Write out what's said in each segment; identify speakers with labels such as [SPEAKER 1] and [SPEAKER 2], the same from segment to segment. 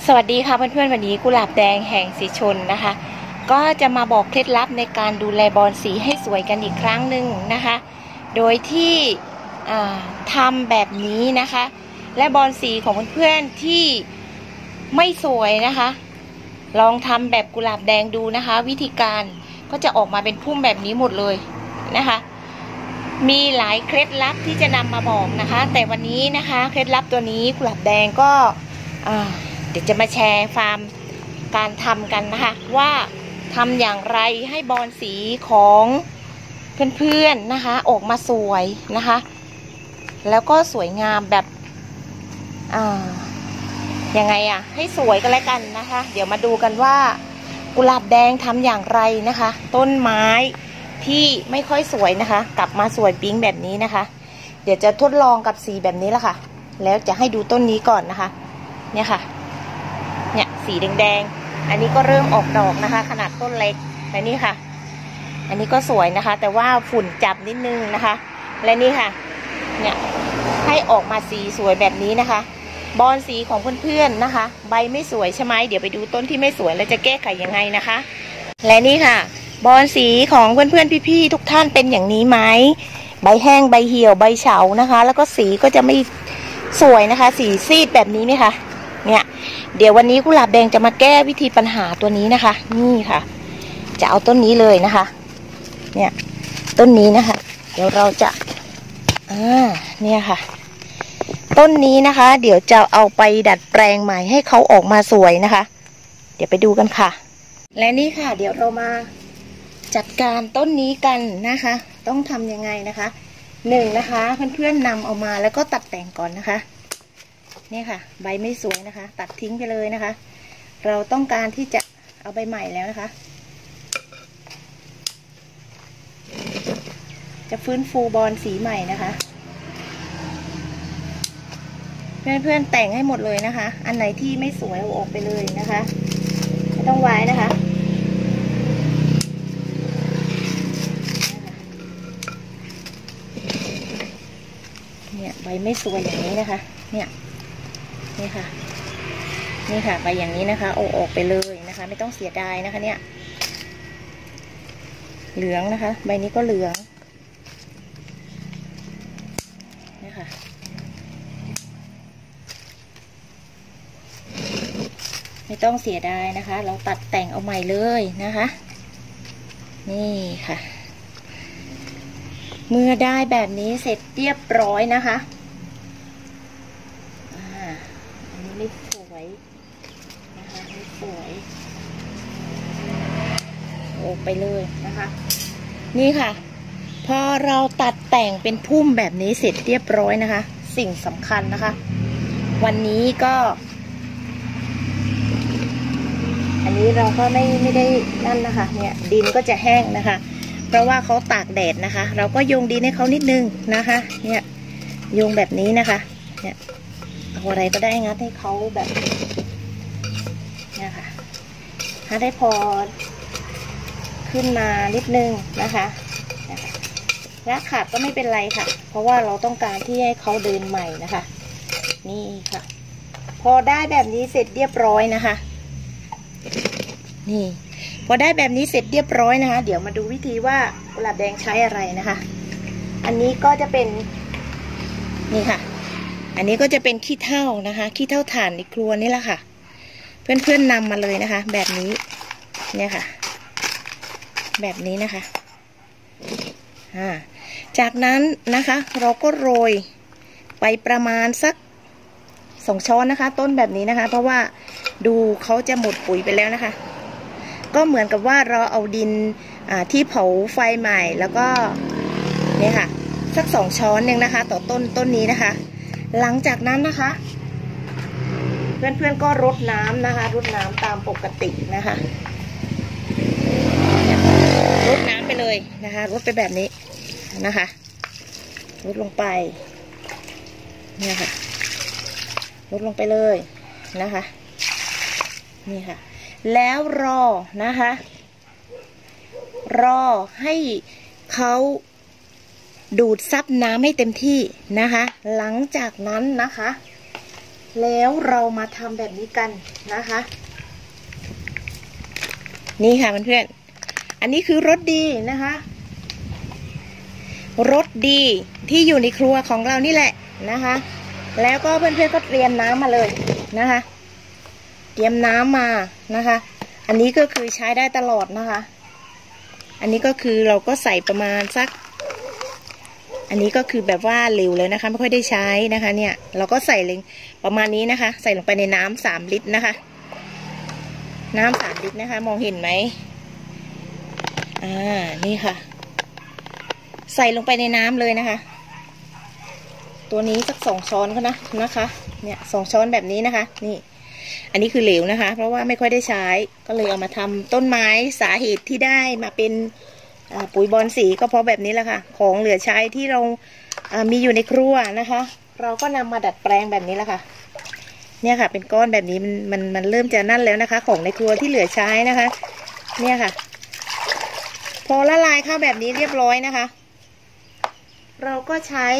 [SPEAKER 1] วัสดีค่ะเพื่อนๆวันนี้กุหลาบแดงแห่งสีชนนะคะก็จะมาบอกเคล็ดลับในการดูแลบอลสีให้สวยกันอีกครั้งหนึ่งนะคะโดยที่ทำแบบนี้นะคะและบอลสีของเพื่อนๆที่ไม่สวยนะคะลองทำแบบกุหลาบแดงดูนะคะวิธีการก็จะออกมาเป็นพุ่มแบบนี้หมดเลยนะคะมีหลายเคล็ดลับที่จะนำมาบอกนะคะแต่วันนี้นะคะเคล็ดลับตัวนี้กุหลาบแดงก็เดี๋ยวจะมาแชร์ฟาร์มการทำกันนะคะว่าทำอย่างไรให้บอลสีของเพื่อนๆนะคะออกมาสวยนะคะแล้วก็สวยงามแบบยังไงให้สวยกันแล้วกันนะคะเดี๋ยวมาดูกันว่ากุหลาบแดงทำอย่างไรนะคะต้นไม้ที่ไม่ค่อยสวยนะคะกลับมาสวยปิ๊งแบบนี้นะคะเดี๋ยวจะทดลองกับสีแบบนี้แล้วค่ะแล้วจะให้ดูต้นนี้ก่อนนะคะเนี่ยค่ะเนี่ยสีแดงๆอันนี้ก็เริ่มออกดอกนะคะขนาดต้นเล็กและนี่ค่ะอันนี้ก็สวยนะคะแต่ว่าฝุ่นจับนิดนึงนะคะและนี่ค่ะเนี่ยให้ออกมาสีสวยแบบนี้นะคะบอลสีของเพื่อนๆนะคะใบไม่สวยใช่ไหมเดี๋ยวไปดูต้นที่ไม่สวยแล้วจะแก้ไขยังไงนะคะและนี่ค่ะบอลสีของเพื่อนๆพี่ๆทุกท่านเป็นอย่างนี้ไหมใบแห้งใบเหี่ยวใบเฉานะคะแล้วก็สีก็จะไม่สวยนะคะสีซีดแบบนี้ไหมคะเนี่ยเดี๋ยววันนี้กุหลาบแดงจะมาแก้วิธีปัญหาตัวนี้นะคะนี่ค่ะจะเอาต้นนี้เลยนะคะเนี่ยต้นนี้นะคะเดี๋ยวเราจะเนี่ยค่ะต้นนี้นะคะเดี๋ยวจะเอาไปดัดแปลงใหม่ให้เขาออกมาสวยนะคะเดี๋ยวไปดูกันค่ะและนี่ค่ะเดี๋ยวเรามาจัดการต้นนี้กันนะคะต้องทำยังไงนะคะนะคะเพื่อนๆนำเอามาแล้วก็ตัดแต่งก่อนนะคะนี่ค่ะใบไม่สวยนะคะตัดทิ้งไปเลยนะคะเราต้องการที่จะเอาใบใหม่แล้วนะคะจะฟื้นฟูบอลสีใหม่นะคะเพื่อนๆแต่งให้หมดเลยนะคะอันไหนที่ไม่สวยเอาออกไปเลยนะคะไม่ต้องไว้นะคะเนี่ยใบไม่สวยอย่างนี้นะคะเนี่ยนี่ค่ะนี่ค่ะใบอย่างนี้นะคะเอาออกไปเลยนะคะไม่ต้องเสียดายนะคะเนี่ยเหลืองนะคะใบนี้ก็เหลืองนะคะไม่ต้องเสียดายนะคะเราตัดแต่งเอาใหม่เลยนะคะนี่ค่ะเมื่อได้แบบนี้เสร็จเรียบร้อยนะคะอันนี้ไม่สวยนะคะไม่สวยออกไปเลยนะคะนี่ค่ะพอเราตัดแต่งเป็นพุ่มแบบนี้เสร็จเรียบร้อยนะคะสิ่งสำคัญนะคะวันนี้ก็อันนี้เราก็ไม่ได้นั่นนะคะเนี่ยดินก็จะแห้งนะคะเพราะว่าเขาตากแดดนะคะเราก็โยงดินให้เขานิดนึงนะคะเนี่ยโยงแบบนี้นะคะเนี่ยเอาอะไรก็ได้งัดให้เขาแบบเนี่ยค่ะถ้าได้พอขึ้นมานิดนึงนะคะและขาดก็ไม่เป็นไรค่ะเพราะว่าเราต้องการที่ให้เขาเดินใหม่นะคะนี่ค่ะพอได้แบบนี้เสร็จเรียบร้อยนะคะนี่พอได้แบบนี้เสร็จเรียบร้อยนะคะเดี๋ยวมาดูวิธีว่ากุหลาบแดงใช้อะไรนะคะอันนี้ก็จะเป็นนี่ค่ะอันนี้ก็จะเป็นขี้เถ้านะคะขี้เถ้าถ่านในครัวนี่แหละค่ะเพื่อนๆนำมาเลยนะคะแบบนี้เนี่ยค่ะแบบนี้นะคะจากนั้นนะคะเราก็โรยไปประมาณสัก2 ช้อนนะคะต้นแบบนี้นะคะเพราะว่าดูเขาจะหมดปุ๋ยไปแล้วนะคะก็เหมือนกับว่าเราเอาดินที่เผาไฟใหม่แล้วก็เนี่ยค่ะสัก2 ช้อนหนึ่งนะคะต่อต้นนี้นะคะหลังจากนั้นนะคะเพื่อนๆก็รดน้ำนะคะรดน้ำตามปกตินะคะรดน้ำไปเลยนะคะรดไปแบบนี้นะคะรดลงไปเนี่ยค่ะรดลงไปเลยนะคะนี่ค่ะแล้วรอนะคะรอให้เขาดูดซับน้ำให้เต็มที่นะคะหลังจากนั้นนะคะแล้วเรามาทำแบบนี้กันนะคะนี่ค่ะเพื่อนๆอันนี้คือรสดีนะคะรสดีที่อยู่ในครัวของเรานี่แหละนะคะแล้วก็เพื่อนๆก็เตรียมน้ำมาเลยนะคะเตรียมน้ำมานะคะอันนี้ก็คือใช้ได้ตลอดนะคะอันนี้ก็คือเราก็ใส่ประมาณสักอันนี้ก็คือแบบว่าเหลวเลยนะคะไม่ค่อยได้ใช้นะคะเนี่ยเราก็ใส่ลงประมาณนี้นะคะใส่ลงไปในน้ำ3 ลิตรนะคะน้ำ3 ลิตรนะคะมองเห็นไหมนี่ค่ะใส่ลงไปในน้ำเลยนะคะตัวนี้สัก2 ช้อนก็นะคะเนี่ย2 ช้อนแบบนี้นะคะนี่อันนี้คือเหลวนะคะเพราะว่าไม่ค่อยได้ใช้ก็เลยเอามาทำต้นไม้สาเหตุที่ได้มาเป็นปุ๋ยบอนสีก็เพราะแบบนี้แหละค่ะของเหลือใช้ที่เรามีอยู่ในครัวนะคะเราก็นำมาดัดแปลงแบบนี้แหละค่ะเนี่ยค่ะเป็นก้อนแบบนี้มันเริ่มจะนั่นแล้วนะคะของในครัวที่เหลือใช้นะคะเนี่ยค่ะพอละลายเข้าแบบนี้เรียบร้อยนะคะเราก็ใช้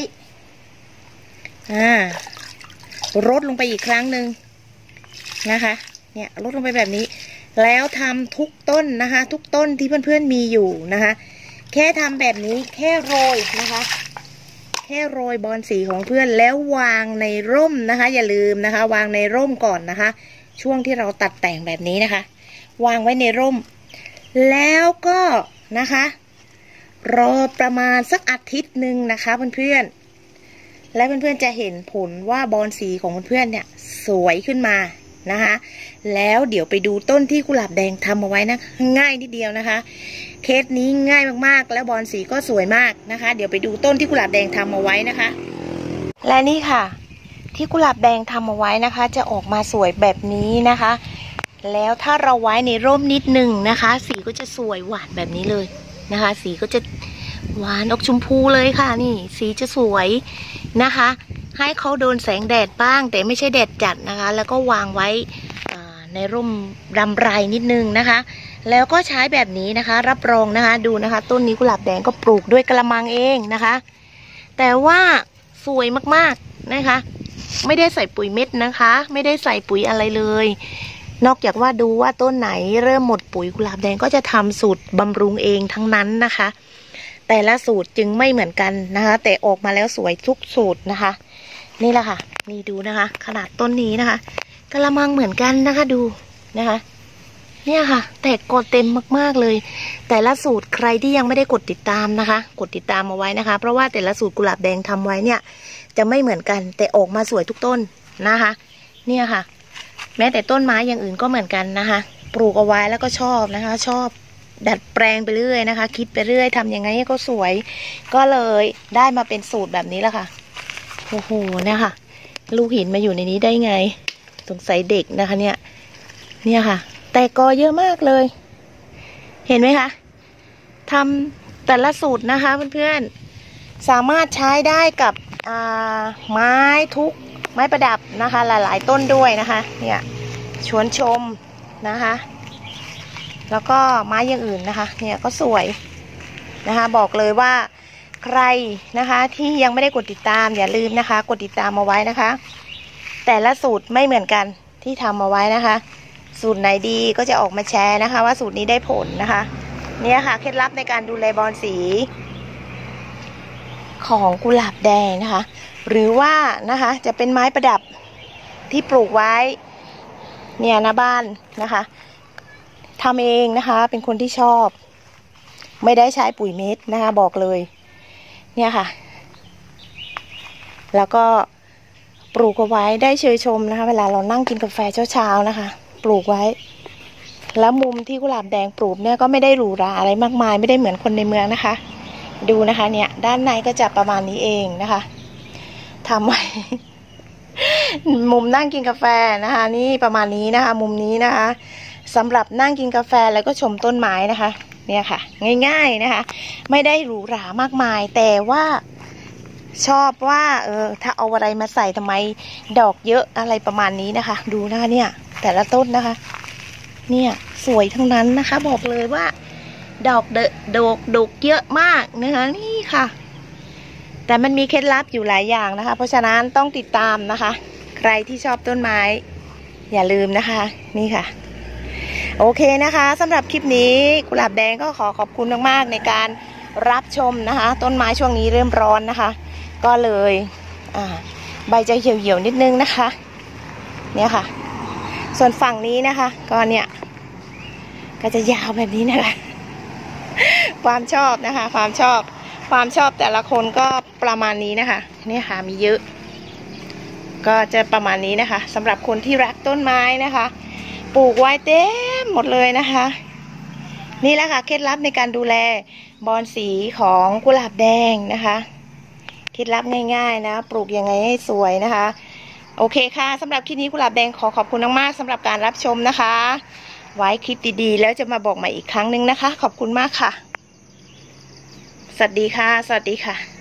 [SPEAKER 1] รดลงไปอีกครั้งหนึ่งนะคะเนี่ยรดลงไปแบบนี้แล้วทำทุกต้นนะคะทุกต้นที่เพื่อนๆมีอยู่นะคะแค่ทำแบบนี้แค่โรยนะคะแค่โรยบอนสีของเพื่อนแล้ววางในร่มนะคะอย่าลืมนะคะวางในร่มก่อนนะคะช่วงที่เราตัดแต่งแบบนี้นะคะวางไว้ในร่มแล้วก็นะคะรอประมาณสักอาทิตย์หนึ่งนะคะเพื่อนๆและเพื่อนๆจะเห็นผลว่าบอนสีของเพื่อนๆเนี่ยสวยขึ้นมานะคะแล้วเดี๋ยวไปดูต้นที่กุหลาบแดงทำเอาไว้นะง่ายนิดเดียวนะคะเคสนี้ง่ายมากๆแล้วบอนสีก็สวยมากนะคะเดี๋ยวไปดูต้นที่กุหลาบแดงทำเอาไว้นะคะและนี่ค่ะที่กุหลาบแดงทำเอาไว้นะคะจะออกมาสวยแบบนี้นะคะแล้วถ้าเราไว้ในร่มนิดนึงนะคะสีก็จะสวยหวานแบบนี้เลยนะคะสีก็จะหวานออกชมพูเลยค่ะนี่สีจะสวยนะคะให้เขาโดนแสงแดดบ้างแต่ไม่ใช่แดดจัดนะคะแล้วก็วางไว้ในร่มรำไรนิดนึงนะคะแล้วก็ใช้แบบนี้นะคะรับรองนะคะดูนะคะต้นนี้กุหลาบแดงก็ปลูกด้วยกระมังเองนะคะแต่ว่าสวยมากๆนะคะไม่ได้ใส่ปุ๋ยเม็ดนะคะไม่ได้ใส่ปุ๋ยอะไรเลยนอกจากว่าดูว่าต้นไหนเริ่มหมดปุ๋ยกุหลาบแดงก็จะทำสูตรบำรุงเองทั้งนั้นนะคะแต่ละสูตรจึงไม่เหมือนกันนะคะแต่ออกมาแล้วสวยทุกสูตรนะคะนี่แหละค่ะนี่ดูนะคะขนาดต้นนี้นะคะกระมังเหมือนกันนะคะดูนะคะเนี่ยค่ะแตกกอเต็มมากๆเลยแต่ละสูตรใครที่ยังไม่ได้กดติดตามนะคะกดติดตามเอาไว้นะคะเพราะว่าแต่ละสูตรกุหลาบแดงทำไว้เนี่ยจะไม่เหมือนกันแต่ออกมาสวยทุกต้นนะคะเนี่ยค่ะแม้แต่ต้นไม้อย่างอื่นก็เหมือนกันนะคะปลูกเอาไว้แล้วก็ชอบนะคะชอบดัดแปลงไปเรื่อยนะคะคิดไปเรื่อยทำยังไงก็สวยก็เลยได้มาเป็นสูตรแบบนี้แล้วค่ะโอ้โหเนี่ยค่ะลูกหินมาอยู่ในนี้ได้ไงสงสัยเด็กนะคะเนี่ยค่ะแต่กอเยอะมากเลยเห็นไหมคะทำแต่ละสูตรนะคะเพื่อนๆสามารถใช้ได้กับไม้ทุกไม้ประดับนะคะหลายๆต้นด้วยนะคะเนี่ยชวนชมนะคะแล้วก็ไม้อย่างอื่นนะคะเนี่ยก็สวยนะคะบอกเลยว่าใครนะคะที่ยังไม่ได้กดติดตามอย่าลืมนะคะกดติดตามเอาไว้นะคะแต่ละสูตรไม่เหมือนกันที่ทำเอาไว้นะคะสูตรไหนดีก็จะออกมาแชร์นะคะว่าสูตรนี้ได้ผลนะคะเนี่ยค่ะเคล็ดลับในการดูแลบอนสีของกุหลาบแดงนะคะหรือว่านะคะจะเป็นไม้ประดับที่ปลูกไว้เนี่ยหน้าบ้านนะคะทำเองนะคะเป็นคนที่ชอบไม่ได้ใช้ปุ๋ยเม็ดนะคะบอกเลยเนี่ยค่ะแล้วก็ปลูกเอาไว้ได้เชยชมนะคะเวลาเรานั่งกินกาแฟเช้าๆนะคะปลูกไว้แล้วมุมที่กุหลาบแดงปลูกเนี่ยก็ไม่ได้หรูหราอะไรมากมายไม่ได้เหมือนคนในเมืองนะคะดูนะคะเนี่ยด้านในก็จะประมาณนี้เองนะคะทำไว้ มุมนั่งกินกาแฟนะคะนี่ประมาณนี้นะคะมุมนี้นะคะสำหรับนั่งกินกาแฟแล้วก็ชมต้นไม้นะคะเนี่ยค่ะง่ายๆนะคะไม่ได้หรูหรามากมายแต่ว่าชอบว่าถ้าเอาอะไรมาใส่ทำไมดอกเยอะอะไรประมาณนี้นะคะดูนะคะเนี่ยแต่ละต้นนะคะเนี่ยสวยทั้งนั้นนะคะบอกเลยว่าดอกดกเยอะมากนะคะนี่ค่ะแต่มันมีเคล็ดลับอยู่หลายอย่างนะคะเพราะฉะนั้นต้องติดตามนะคะใครที่ชอบต้นไม้อย่าลืมนะคะนี่ค่ะโอเคนะคะสำหรับคลิปนี้กุหลาบแดงก็ขอขอบคุณมากๆในการรับชมนะคะต้นไม้ช่วงนี้เริ่มร้อนนะคะก็เลยใบจะเหี่ยวๆนิดนึงนะคะเนี่ยค่ะส่วนฝั่งนี้นะคะก็เนี่ยก็จะยาวแบบนี้นะคะความชอบนะคะความชอบแต่ละคนก็ประมาณนี้นะคะเนี่ยค่ะมีเยอะก็จะประมาณนี้นะคะสำหรับคนที่รักต้นไม้นะคะปลูกไว้เต็มหมดเลยนะคะนี่แหละค่ะเคล็ดลับในการดูแลบอนสีของกุหลาบแดงนะคะเคล็ดลับง่ายๆนะปลูกยังไงให้สวยนะคะโอเคค่ะสำหรับคลิปนี้กุหลาบแดงขอขอบคุณมากๆสำหรับการรับชมนะคะไว้คลิปดีๆแล้วจะมาบอกใหม่อีกครั้งนึงนะคะขอบคุณมากค่ะสวัสดีค่ะ